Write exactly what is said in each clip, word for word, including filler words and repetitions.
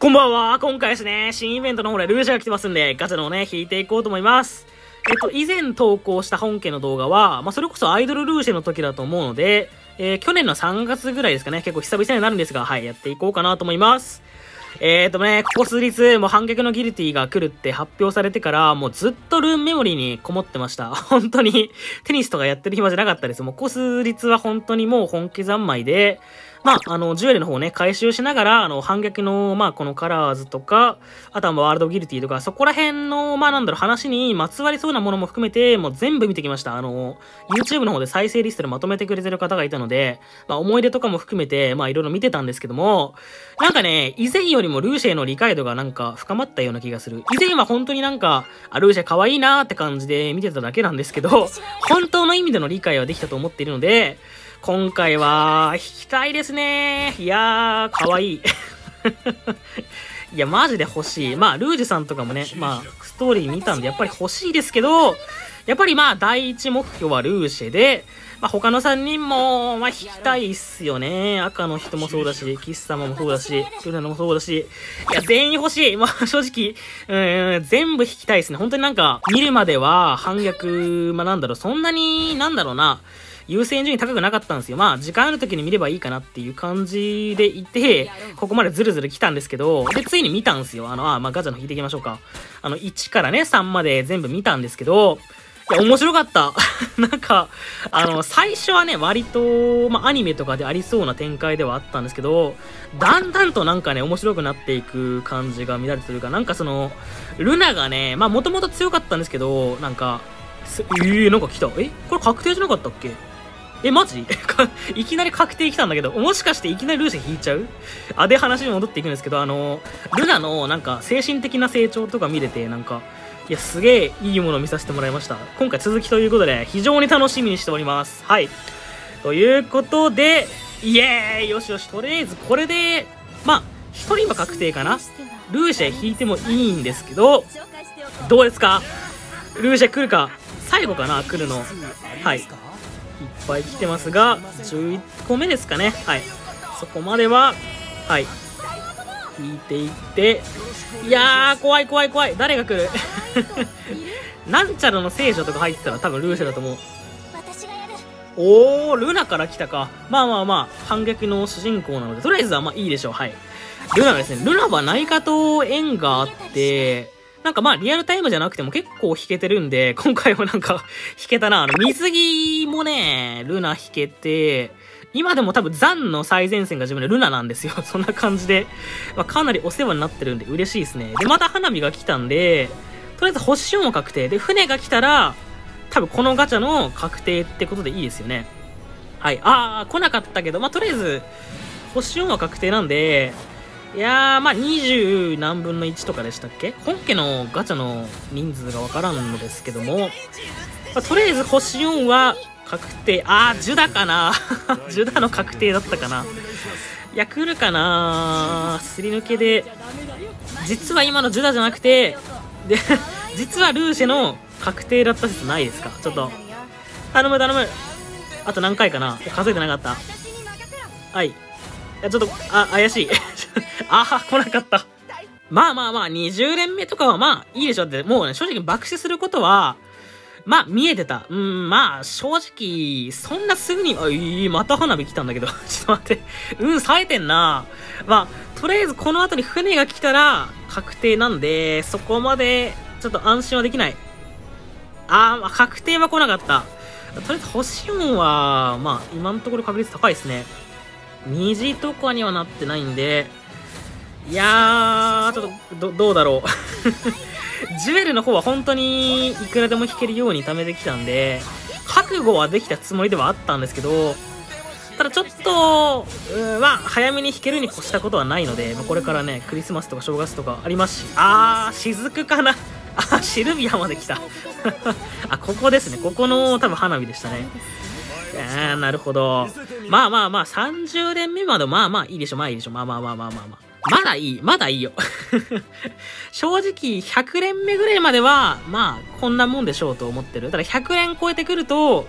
こんばんは。今回ですね、新イベントの方でルーシャが来てますんで、ガチャの方ね、引いていこうと思います。えっと、以前投稿した本家の動画は、まあ、それこそアイドルルーシェの時だと思うので、えー、去年のさんがつぐらいですかね、結構久々になるんですが、はい、やっていこうかなと思います。えーとね、ここ数日、もう反撃のギルティが来るって発表されてから、もうずっとルーンメモリーにこもってました。本当に、テニスとかやってる暇じゃなかったです。もうここ数日は本当にもう本気三昧で、まあ、あの、ジュエルの方ね、回収しながら、あの、反撃の、まあ、このカラーズとか、あとはワールドギルティとか、そこら辺の、まあ、なんだろう、話にまつわりそうなものも含めて、もう全部見てきました。あの、YouTube の方で再生リストでまとめてくれてる方がいたので、まあ、思い出とかも含めて、まあ、いろいろ見てたんですけども、なんかね、以前よりもルーシェの理解度がなんか深まったような気がする。以前は本当になんか、あ、ルーシェ可愛いなーって感じで見てただけなんですけど、本当の意味での理解はできたと思っているので、今回は、引きたいですね。いやー、かわいい。いや、マジで欲しい。まあ、ルージュさんとかもね、まあ、ストーリー見たんで、やっぱり欲しいですけど、やっぱりまあ、第一目標はルーシェで、まあ、他のさんにんも、まあ、引きたいっすよね。赤の人もそうだし、キス様もそうだし、ルナのもそうだし、いや、全員欲しい。まあ、正直、うん、全部引きたいですね。本当になんか、見るまでは、反逆、まあ、なんだろう、そんなに、なんだろうな、優先順位高くなかったんですよ。まあ、時間ある時に見ればいいかなっていう感じでいて、ここまでズルズル来たんですけど、で、ついに見たんですよ。あの、あ、まあ、ガチャの引いていきましょうか。あの、いちからね、さんまで全部見たんですけど、いや、面白かった。なんか、あの、最初はね、割と、まあ、アニメとかでありそうな展開ではあったんですけど、だんだんとなんかね、面白くなっていく感じが見られてるか、なんかその、ルナがね、まあ、もともと強かったんですけど、なんか、えー、なんか来た。えこれ確定じゃなかったっけ？え、マジいきなり確定来たんだけど、もしかしていきなりルーシェ引いちゃう？あ、で話に戻っていくんですけど、あの、ルナのなんか精神的な成長とか見れて、なんか、いや、すげえいいものを見させてもらいました。今回続きということで、非常に楽しみにしております。はい。ということで、イエーイよしよし、とりあえずこれで、まあ、一人は確定かな？ルーシェ引いてもいいんですけど、どうですか？ルーシェ来るか？最後かな？来るの。はい。いっぱい来てますが、じゅういっこめですかね。はい。そこまでは、はい。引いていって、いやー、怖い怖い怖い。誰が来る？なんちゃらの聖女とか入ってたら多分ルーシェだと思う。おー、ルナから来たか。まあまあまあ、反撃の主人公なので、とりあえずはまあいいでしょう。はい。ルナがですね、ルナは何かと縁があって、なんかまあリアルタイムじゃなくても結構弾けてるんで、今回もなんか弾けたな。あの、水着もね、ルナ弾けて、今でも多分ザンの最前線が自分でルナなんですよ。そんな感じで、まあ、かなりお世話になってるんで嬉しいですね。で、また花火が来たんで、とりあえず星よんは確定。で、船が来たら、多分このガチャの確定ってことでいいですよね。はい。あー、来なかったけど、まあ、とりあえず、星よんは確定なんで、いやー、まあ、にじゅう何分のいちとかでしたっけ？本家のガチャの人数がわからんのですけども、まあ、とりあえず星よんは確定。あー、ジュダかなジュダの確定だったかないや、来るかなすり抜けで、実は今のジュダじゃなくて、で、実はルーシェの確定だった説ないですか？ちょっと。頼む頼む。あと何回かな？数えてなかった。はい。いや、ちょっと、あ、怪しい。あー、来なかった。まあまあまあ、にじゅう連目とかはまあ、いいでしょって、もうね、正直爆死することは、まあ、見えてた。うん、まあ、正直、そんなすぐに、あ、いい、また花火来たんだけど。ちょっと待って。うん、冴えてんな。まあ、とりあえずこの後に船が来たら、確定なんで、そこまで、ちょっと安心はできない。あー、まあ、確定は来なかった。とりあえず、星よんは、まあ、今のところ確率高いですね。虹とかにはなってないんで、いやー、ちょっと、ど、どうだろう。ジュエルの方は本当にいくらでも弾けるように貯めてきたんで、覚悟はできたつもりではあったんですけど、ただちょっと、うん、まあ、早めに弾けるに越したことはないので、まあ、これからね、クリスマスとか正月とかありますし、あー、雫かな。あ、シルビアまで来た。あ、ここですね。ここの多分花火でしたね。あー、なるほど。まあまあまあ、さんじゅう連目までまあまあいいでしょ、まあいいでしょ。まあまあまあまあまあまあ。まだいい、まだいいよ。正直、ひゃく連目ぐらいまでは、まあ、こんなもんでしょうと思ってる。ただひゃく連超えてくると、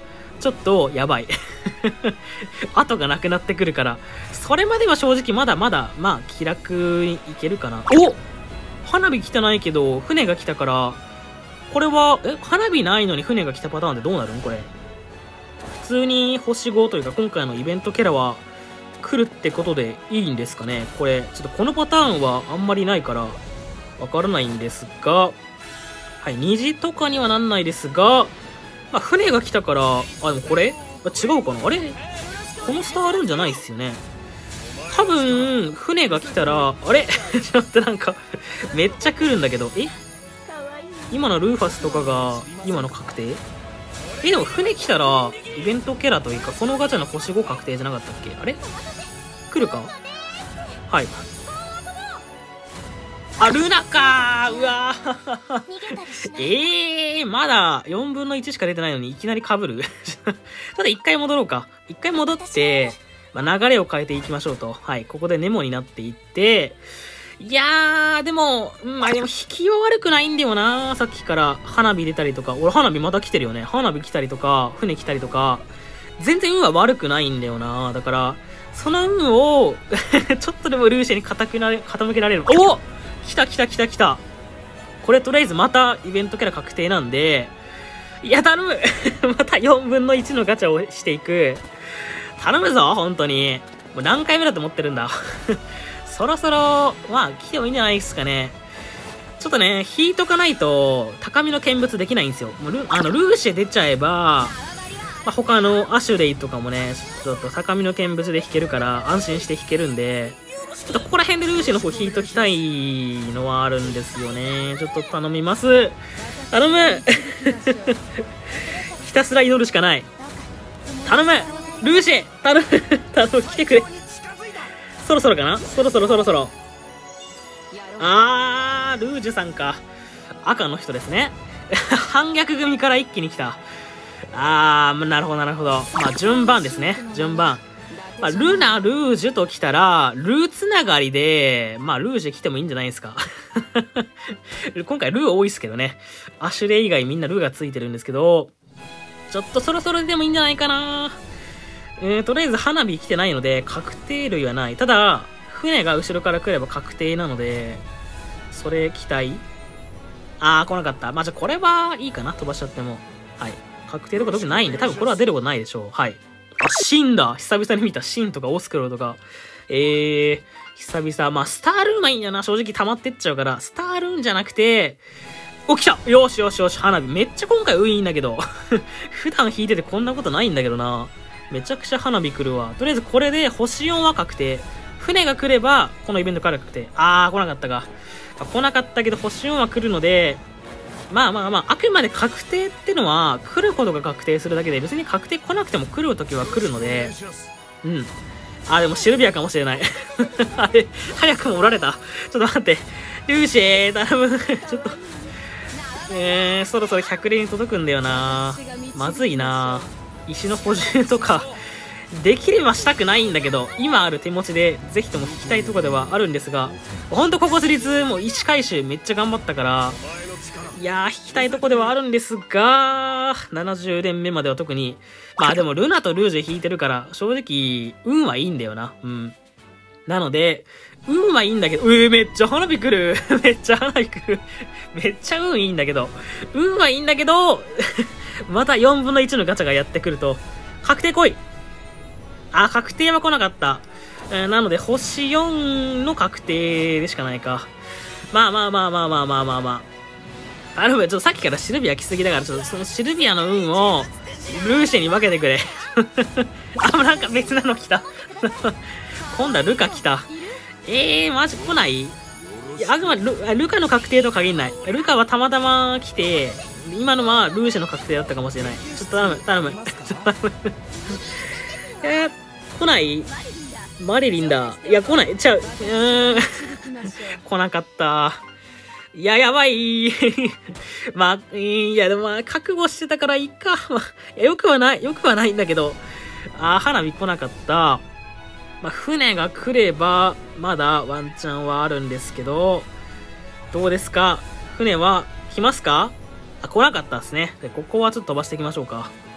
ちょっとやばい。後がなくなってくるから、それまでは正直まだまだ、まあ、気楽にいけるかな。お花火来てないけど、船が来たから、これは、え花火ないのに船が来たパターンでどうなるんこれ。普通に星ごというか、今回のイベントキャラは来るってことでいいんですかね。これ、ちょっとこのパターンはあんまりないから、わからないんですが、はい、虹とかにはなんないですが、まあ、船が来たから、あ、でもこれ違うかなあれこのスターあるんじゃないっすよね。多分、船が来たら、あれちょっとなんか、めっちゃ来るんだけど、え今のルーファスとかが、今の確定え、でも船来たら、イベントキャラというか、このガチャの星ご確定じゃなかったっけあれ来るかはい。あ、ルナかーうわーええー、まだよんぶんのいちしか出てないのにいきなり被るただ一回戻ろうか。一回戻って、まあ、流れを変えていきましょうと。はい、ここでネモになっていって、いやー、でも、まあでも引きは悪くないんだよなさっきから花火出たりとか、俺花火また来てるよね。花火来たりとか、船来たりとか、全然運は悪くないんだよなだから、その運を、ちょっとでもルーシェに傾けられ、傾けられる。お来た来た来た来た。これとりあえずまたイベントキャラ確定なんで、いや、頼むまたよんぶんのいちのガチャをしていく。頼むぞ、本当に。もう何回目だと思ってるんだ。そろそろ、まあ、来てもいいんじゃないですかね。ちょっとね、引いとかないと、高みの見物できないんですよ。もうルあの、ルーシェ出ちゃえば、まあ、他のアシュレイとかもね、ちょっと高みの見物で引けるから、安心して引けるんで、ちょっとここら辺でルーシェの方引いときたいのはあるんですよね。ちょっと頼みます。頼むひたすら祈るしかない。頼むルーシェ頼む頼む来てくれそろそろかなそろそろそろそろ。あー、ルージュさんか。赤の人ですね。反逆組から一気に来た。あー、なるほどなるほど。まあ順番ですね。順番。まあ、ルナ、ルージュと来たら、ルーつながりで、まあ、ルージュ来てもいいんじゃないですか。今回ルー多いですけどね。アシュレイ以外みんなルーがついてるんですけど、ちょっとそろそろでもいいんじゃないかな。えー、とりあえず花火来てないので、確定類はない。ただ、船が後ろから来れば確定なので、それ期待。あー、来なかった。まあ、じゃあこれはいいかな。飛ばしちゃっても。はい。確定とか特にないんで、多分これは出ることないでしょう。はい。あ、シンだ。久々に見たシンとかオスクロとか。えー、久々。まあ、スタールーンはいいんやな。正直溜まってっちゃうから、スタールーンじゃなくて、お、来たよしよしよし、花火。めっちゃ今回運いいんだけど。普段引いててこんなことないんだけどな。めちゃくちゃ花火来るわ。とりあえずこれで星よんは確定。船が来れば、このイベントから確定。あー、来なかったか。まあ、来なかったけど、星よんは来るので、まあまあまあ、あくまで確定ってのは、来ることが確定するだけで、別に確定来なくても来るときは来るので、うん。あ、でもシルビアかもしれない。あれ、早くもおられた。ちょっと待って。ルーシェー、頼む。ちょっと。えー、そろそろひゃく連に届くんだよな。まずいな。石の補充とか、できればしたくないんだけど、今ある手持ちで、ぜひとも引きたいとこではあるんですが、ほんとここ数日、もう石回収めっちゃ頑張ったから、いやー、引きたいとこではあるんですが、ななじゅう連目までは特に。まあでも、ルナとルージュ引いてるから、正直、運はいいんだよな。うん。なので、運はいいんだけど、うー、めっちゃ花火来る。めっちゃ花火来る。めっちゃ運いいんだけど、運はいいんだけど、またよんぶんのいちのガチャがやってくると、確定来い。あ、確定は来なかった。えー、なので、星よんの確定でしかないか。まあまあまあまあまあまあまあまあ。頼む、ちょっとさっきからシルビア来すぎだから、ちょっとそのシルビアの運を、ルーシェに分けてくれ。あ、なんか別なの来た。今度はルカ来た。えー、マジ来ない？いや、あくまで ル, ルカの確定とは限らない。ルカはたまたま来て、今のはルーシェの確定だったかもしれない。ちょっと頼む、頼む。ちょっと頼む。えー、来ない？マリリンだ。いや、来ない。ちゃう。うーん。来なかった。いや、やばい。まあ、いや、でもまあ、覚悟してたからいいか。まあ、いやよくはない。よくはないんだけど。あー、花火来なかった。まあ、船が来れば、まだワンチャンはあるんですけど、どうですか？船は来ますか？あ、来なかったですね。で、ここはちょっと飛ばしていきましょうか。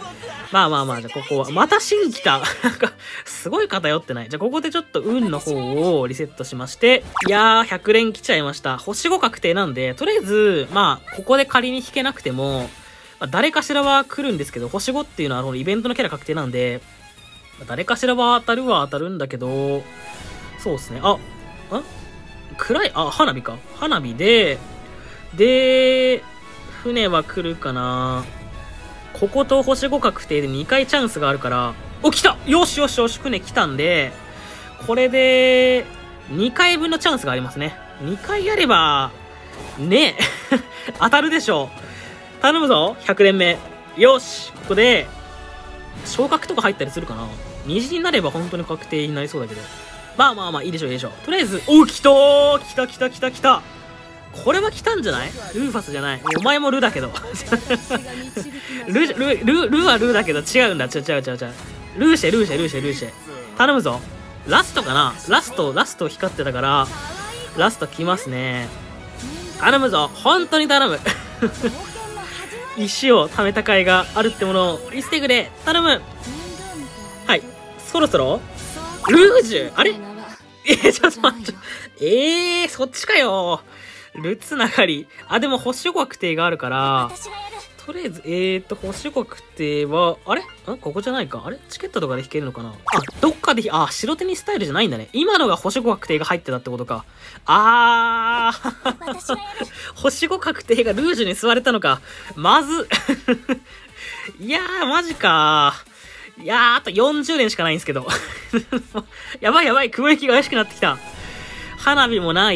まあまあまあ、じゃあここは、また新来た。なんか、すごい偏ってない。じゃあここでちょっと運の方をリセットしまして、いやー、ひゃく連来ちゃいました。星ご確定なんで、とりあえず、まあ、ここで仮に引けなくても、まあ、誰かしらは来るんですけど、星ごっていうのはあのイベントのキャラ確定なんで、まあ、誰かしらは当たるは当たるんだけど、そうですね。あ、ん暗い、あ、花火か。花火で、で、船は来るかな。ここと星ご確定でにかいチャンスがあるから、お、来たよしよしよし、船来たんで、これで、にかいぶんのチャンスがありますね。にかいやれば、ねえ、当たるでしょう。頼むぞ、ひゃく連目。よし、ここで、昇格とか入ったりするかな。虹になれば本当に確定になりそうだけど。まあまあまあ、いいでしょう、いいでしょう。とりあえず、お、来たー来た来た来た来た。これは来たんじゃない？ルーファスじゃない。お前もルだけど。ル、ル、ル、ルはルだけど違うんだ。違う違う違う違う。ルーシェ、ルーシェ、ルーシェ、ルーシェ。頼むぞ。ラストかな？ラスト、ラスト光ってたから、ラスト来ますね。頼むぞ。本当に頼む。石を貯めた甲斐があるってものを見せてくれ。頼む。はい。そろそろルージュあれえー、ちょっと待って。えー、そっちかよ。ルつながり。あ、でも星ご確定があるから、とりあえず、えーと、星ご確定は、あれんここじゃないか。あれチケットとかで引けるのかな。あ、どっかで、あ、白手にスタイルじゃないんだね。今のが星ご確定が入ってたってことか。あー。星ご確定がルージュに座れたのか。まず。いやー、マジかー。いやー、あとよんじゅう連しかないんですけど。やばいやばい、雲行きが怪しくなってきた。花火もない。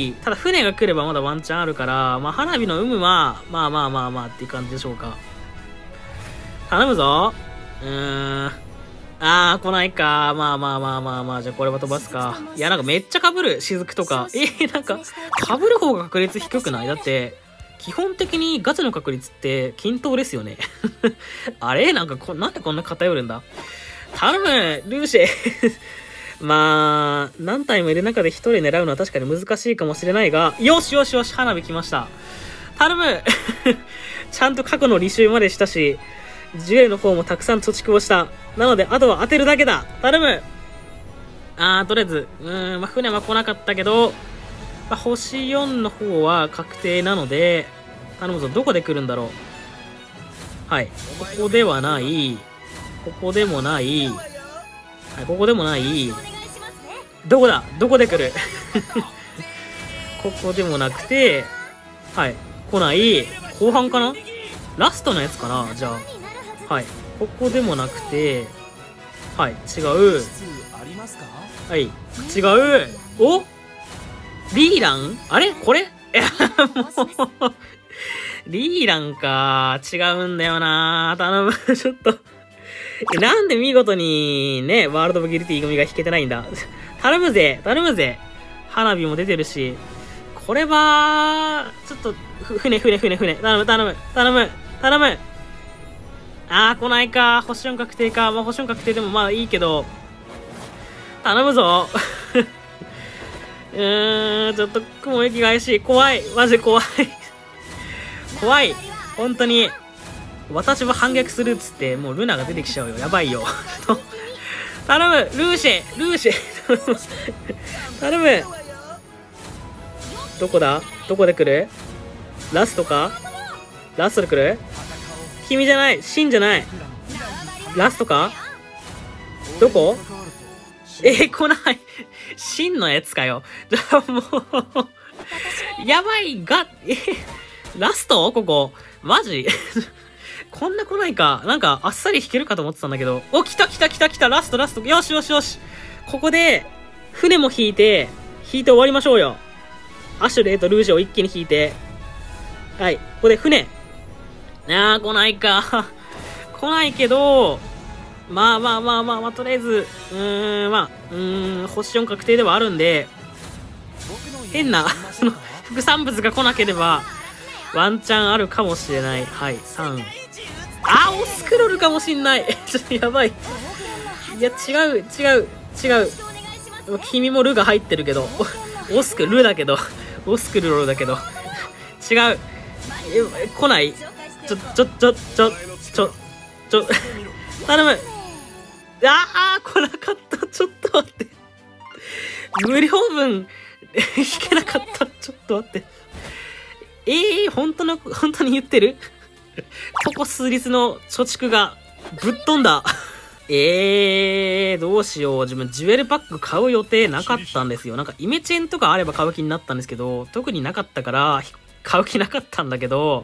ただ船が来ればまだワンチャンあるから、まあ花火の有無は、まあまあまあまあっていう感じでしょうか。頼むぞ。うーん。あー、来ないか。まあまあまあまあまあ、じゃあこれは飛ばすか。いや、なんかめっちゃ被る、雫とか。えー、なんか、被る方が確率低くない？だって、基本的にガチの確率って均等ですよね。あれなんかこ、なんでこんな偏るんだ？頼むルーシェまあ、何体もいる中で一人狙うのは確かに難しいかもしれないが、よしよしよし、花火来ました。頼むちゃんと過去の履修までしたし、ジュエルの方もたくさん貯蓄をした。なので、あとは当てるだけだ。頼むあー、とりあえず、うーん、まあ、船は来なかったけど、まあ、星よんの方は確定なので、頼むぞ、どこで来るんだろう。はい。ここではない。ここでもない。はい、ここでもない。どこだどこで来るここでもなくて、はい。来ない。後半かなラストのやつかなじゃあ。はい。ここでもなくて、はい。違う。はい。違う。おリーランあれこれいや、もうリーランか。違うんだよな頼む。ちょっと。なんで見事にね、ワールド・オブ・ギルティ組が引けてないんだ。頼むぜ頼むぜ花火も出てるし。これは、ちょっと、ふ、船、船、船、船。頼む、頼む、頼む、頼む。あー、来ないか。星よん確定か。まあ、星よん確定でもまあいいけど。頼むぞ。うーん、ちょっと雲行きが怪しい。怖い。マジ怖い。怖い。本当に。私は反撃するっつって、もうルナが出てきちゃうよ。やばいよ。頼むルーシェルーシェ頼むどこだどこで来るラストかラストで来る君じゃないシンじゃないラストかどこえー、来ないシンのやつかよ。もう、やばいが、えー、ラストここマジこんな来ないか。なんか、あっさり弾けるかと思ってたんだけど。お、来た来た来た来たラストラストよしよしよしここで、船も引いて、引いて終わりましょうよ。アシュレイとルージュを一気に引いて。はい。ここで船。あー、来ないか。来ないけど、まあまあまあまあまあ、とりあえず、うーん、まあ、うーん、星よん確定ではあるんで、変な、その、副産物が来なければ、ワンチャンあるかもしれない。はい、さん。あー、オスクロルかもしんない。ちょっとやばい。いや、違う、違う、違う。君もルが入ってるけど、オスクルだけど、オスクルロだけど、違う。え、来ないちょ、ちょ、ちょ、ちょ、ちょ、ちょ、 頼む。あー、来なかった。ちょっと待って。無料分、引けなかった。ちょっと待って。ええー、本当の、本当に言ってるここ数日の貯蓄がぶっ飛んだ。ええー、どうしよう。自分、ジュエルパック買う予定なかったんですよ。なんか、イメチェンとかあれば買う気になったんですけど、特になかったから、買う気なかったんだけど、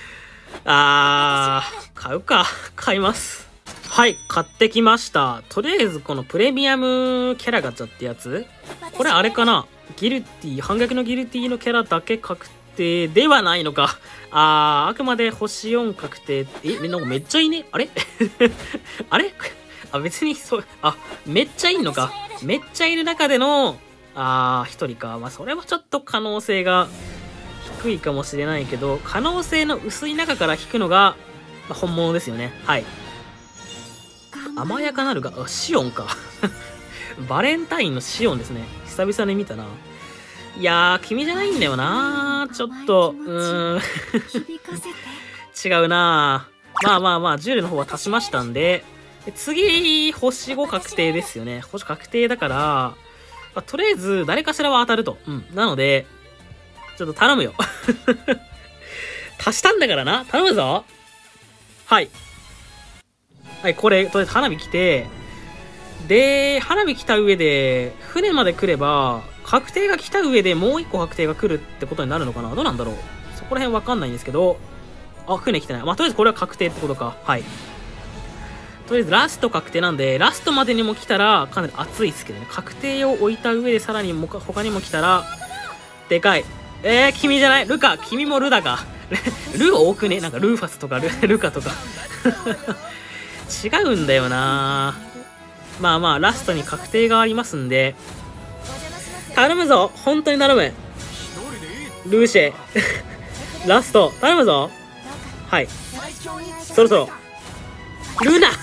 あー、買うか。買います。はい、買ってきました。とりあえず、このプレミアムキャラガチャってやつ、これあれかな、ギルティ、反逆のギルティのキャラだけ確定ではないのか。あー、あくまで星よん確定。え、なんかめっちゃいいね。あれあれあ、別にそう、あ、めっちゃいいのか。めっちゃいる中での、あー、一人か。まあ、それはちょっと可能性が低いかもしれないけど、可能性の薄い中から引くのが、まあ、本物ですよね。はい。甘やかなるが、あ、シオンか。バレンタインのシオンですね。久々に見たな。いやー、君じゃないんだよなー。ちょっと、うーん。違うなー。まあまあまあ、ジュエルの方は足しましたんで、次、星ご確定ですよね。星確定だから、まあ、とりあえず、誰かしらは当たると。うん。なので、ちょっと頼むよ。足したんだからな。頼むぞ。はい。はい、これ、とりあえず花火来て、で、花火来た上で、船まで来れば、確定が来た上でもう一個確定が来るってことになるのかな。どうなんだろう。そこら辺わかんないんですけど、あ、船来てない。まあ、とりあえずこれは確定ってことか。はい。とりあえずラスト確定なんで、ラストまでにも来たらかなり熱いですけどね。確定を置いた上でさらにも他にも来たら、でかい。えー、君じゃない。ルカ。君もルだか。ル多くね。なんかルーファスとかル、ルカとか。違うんだよな。まあまあ、ラストに確定がありますんで、頼むぞ。本当に頼む。ルーシェ。ラスト。頼むぞ。はい。そろそろ。ルナ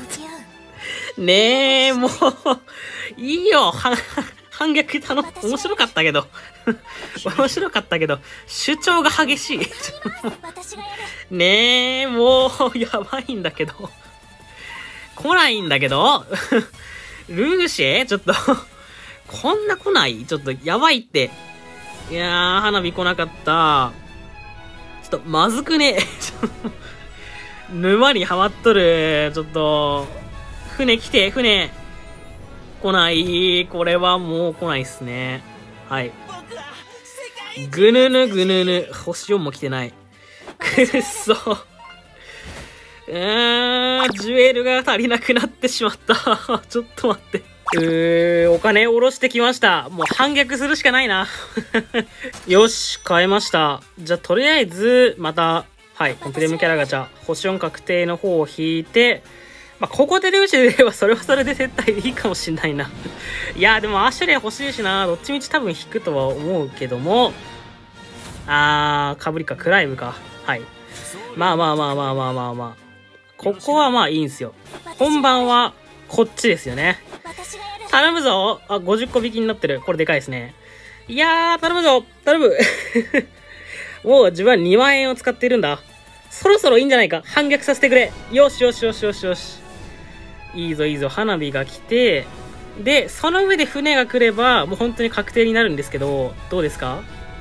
ねえ、もう、いいよ。反逆頼む。面白かったけど。面白かったけど、主張が激しい。ねえ、もう、やばいんだけど。来ないんだけどルーシェちょっとこんな来ないちょっとやばいって。いやー、花火来なかった。ちょっと、まずくね。沼にはまっとる。ちょっと、船来て、船。来ない。これはもう来ないっすね。はい。ぐぬぬぐぬぬ。星よんも来てない。くっそ。うーん、ジュエルが足りなくなってしまった。ちょっと待って。うー、お金下ろしてきました。もう反逆するしかないな。よし、買えました。じゃあ、とりあえず、また、はい、プレミアムキャラガチャ、星よん確定の方を引いて、まあ、ここでルーシュで言えばそれはそれで絶対いいかもしんないな。いや、でもアシュレイ欲しいしな。どっちみち多分引くとは思うけども、あー、かぶりか、クライブか。はい。まあまあまあまあまあまあまあ。ここはまあいいんすよ。本番はこっちですよね。頼むぞ。あ、ごじゅっこ引きになってる。これでかいですね。いやー、頼むぞ。頼む。もう自分はにまんえんを使っているんだ。そろそろいいんじゃないか。反逆させてくれ。よしよしよしよしよし。いいぞいいぞ。花火が来て、で、その上で船が来れば、もう本当に確定になるんですけど、どうですか？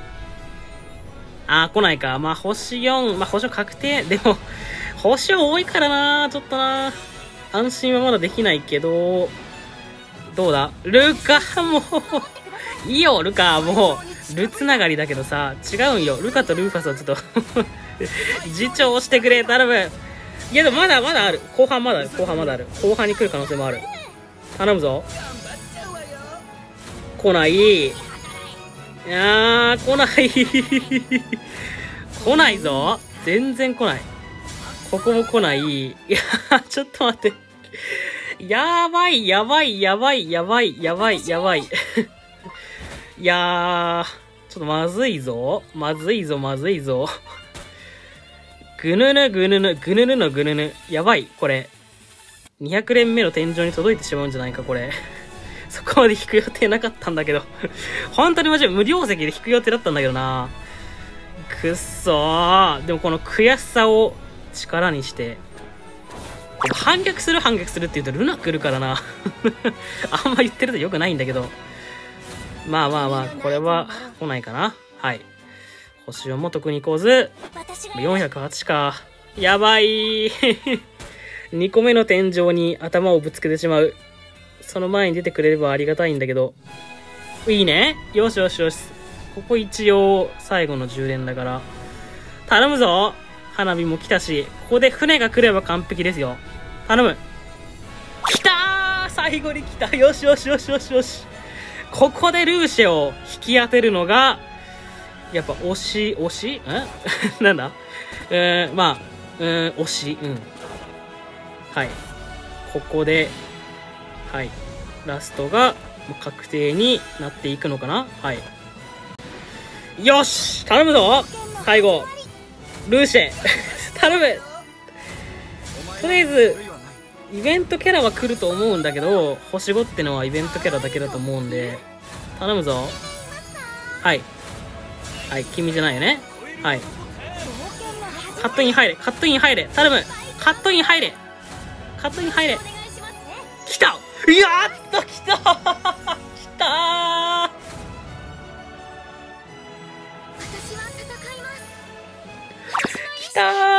あー、来ないか。まあ、星よん、まあ、星よん確定。でも、星よん多いからな、ちょっとな。安心はまだできないけど、どうだ？ルカ、もう、いいよ、ルカ、もう、ルつながりだけどさ、違うんよ。ルカとルーファスはちょっと、自重してくれ、頼む。いや、でもまだまだある。後半まだある。後半まだある。後半に来る可能性もある。頼むぞ。来ない。いやー、来ない。来ないぞ。全然来ない。ここも来ない。いやー、ちょっと待って。やばい、やばい、やばい、やばい、やばい、やばい。いやー、ちょっとまずいぞ。まずいぞ、まずいぞ。ぐぬぬ、ぐぬぬ、ぐぬぬのぐぬぬ。やばい、これ。にひゃくれんめの天井に届いてしまうんじゃないか、これ。そこまで引く予定なかったんだけど。本当にマジで無料席で引く予定だったんだけどな。くっそー。でもこの悔しさを力にして、 反逆する反逆するって言うとルナ来るからな。あんま言ってるとよくないんだけど。まあまあまあ、これは来ないかな。はい。星よんも特に行こうず。よんひゃくはちか。やばい。にこめの天井に頭をぶつけてしまう。その前に出てくれればありがたいんだけど。いいね。よしよしよし。ここ一応最後の充電だから。頼むぞ。花火も来たし、ここで船が来れば完璧ですよ。頼む。来たー、最後に来た。よしよしよしよしよし。ここでルーシェを引き当てるのが、やっぱ推し、推しんなんだえー、まあ、うん、推し、うん。はい。ここで、はい。ラストが確定になっていくのかな。はい。よし頼むぞ最後ルーシェ頼む。とりあえずイベントキャラは来ると思うんだけど、星ごってのはイベントキャラだけだと思うんで頼むぞ。はいはい、君じゃないよね。はい、カットイン入れカットイン入れ頼む。カットイン入れカットイン入れ。来たやっと来た来たー。来たー。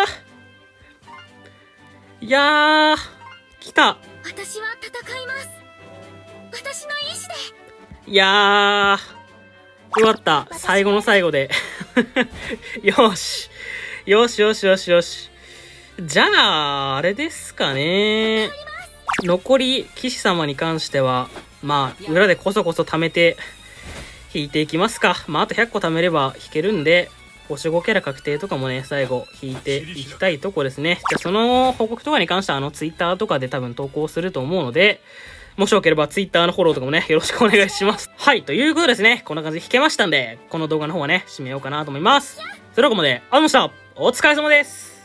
いやー来た。 私は戦います。私の意志で。 いやーよかった。最後の最後でよしよしよしよしよし。じゃああれですかね、残り騎士様に関してはまあ裏でこそこそ貯めて引いていきますか。まああとひゃっこ貯めれば引けるんで、星ごキャラ確定とかもね最後引いていきたいとこですね。じゃあその報告とかに関してはあのツイッターとかで多分投稿すると思うので、もしよければツイッターのフォローとかもねよろしくお願いします。はい、ということですね、こんな感じで引けましたんで、この動画の方はね締めようかなと思います。それではここまでありがとうございました。お疲れ様です。